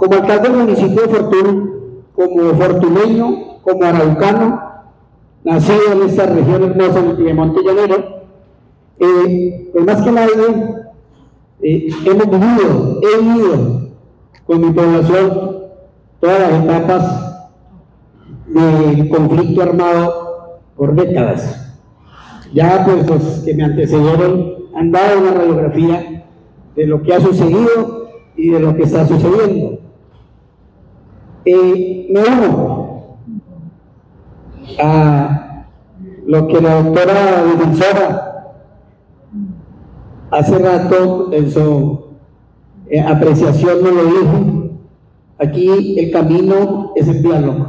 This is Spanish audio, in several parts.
Como alcalde del municipio de Fortuna, como fortuneño, como araucano, nacido en esta región hermosa del Piemonte Llanero, pues más que nadie, he vivido con mi población todas las etapas del conflicto armado por décadas. Ya pues los que me antecedieron han dado una radiografía de lo que ha sucedido y de lo que está sucediendo. Me uno a lo que la doctora defensora hace rato en su apreciación nos lo dijo. Aquí el camino es el diálogo.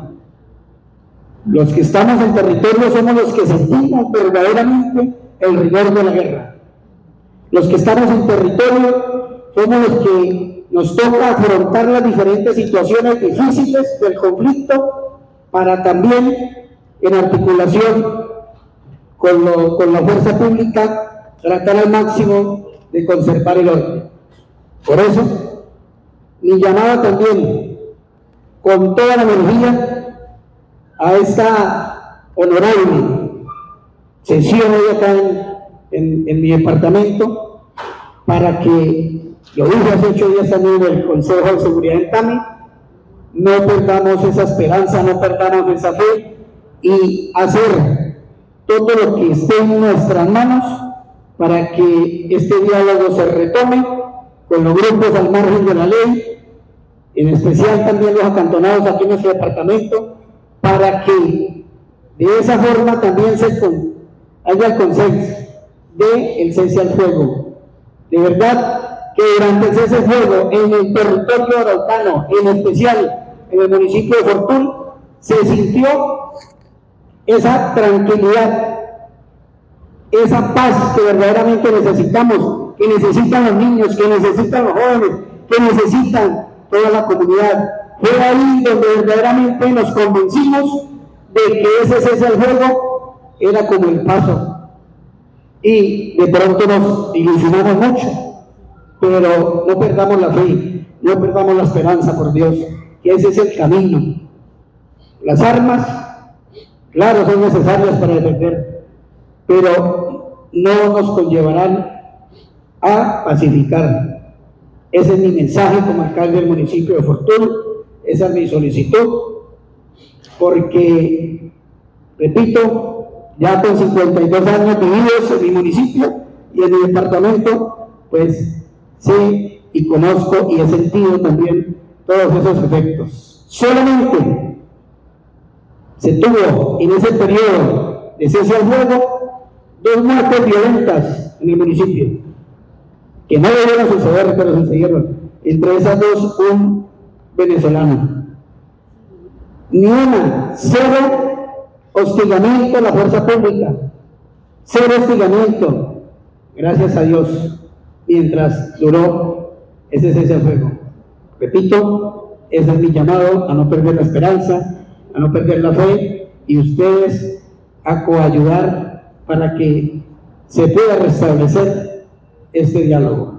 Los que estamos en territorio somos los que sentimos verdaderamente el rigor de la guerra. Los que estamos en territorio somos los que nos toca afrontar las diferentes situaciones difíciles del conflicto para también, en articulación con la fuerza pública, tratar al máximo de conservar el orden. Por eso, mi llamada también, con toda la energía, a esta honorable sesión hoy acá en mi departamento, para que, lo dije hace 8 días también en el Consejo de Seguridad en Tami, no perdamos esa esperanza, no perdamos esa fe y hacer todo lo que esté en nuestras manos para que este diálogo se retome con los grupos al margen de la ley, en especial también los acantonados aquí en nuestro departamento, para que de esa forma también haya el consenso del cese al fuego. De verdad que durante el cese al fuego en el territorio araucano, en especial en el municipio de Fortuna, se sintió esa tranquilidad, esa paz que verdaderamente necesitamos, que necesitan los niños, que necesitan los jóvenes, que necesitan toda la comunidad. Fue ahí donde verdaderamente nos convencimos de que ese cese al fuego era como el paso, y de pronto nos ilusionamos mucho, pero no perdamos la fe, no perdamos la esperanza, por Dios, que ese es el camino. Las armas, claro, son necesarias para defender, pero no nos conllevarán a pacificar. Ese es mi mensaje como alcalde del municipio de Fortuna, esa es mi solicitud, porque, repito, ya con 52 años vividos en mi municipio y en mi departamento, pues sé y conozco y he sentido también todos esos efectos. Solamente se tuvo en ese periodo de cese al fuego 2 muertes violentas en el municipio, que no debieron suceder, pero sucedieron. Entre esas 2, un venezolano. Ni una, 0 hostigamiento a la fuerza pública, 0 hostigamiento, gracias a Dios, mientras duró ese cese al fuego. Repito, ese es mi llamado, a no perder la esperanza, a no perder la fe, y ustedes a coayudar para que se pueda restablecer este diálogo.